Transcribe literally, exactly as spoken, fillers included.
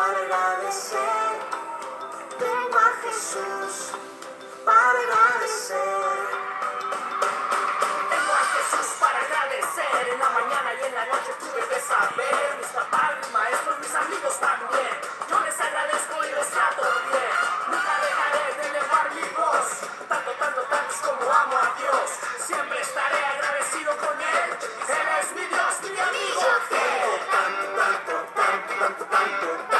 para agradecer. Vengo a Jesús para agradecer. Vengo a Jesús para agradecer. En la mañana y en la noche tuve que saber. Mis papás, mis maestros, mis amigos también. Yo les agradezco y les trato bien. Nunca dejaré de elevar mi voz. Tanto, tanto, tanto es como amo a Dios. Siempre estaré agradecido con Él. Él es mi Dios, mi amigo. Yo tengo tanto, tanto, tanto, tanto, tanto.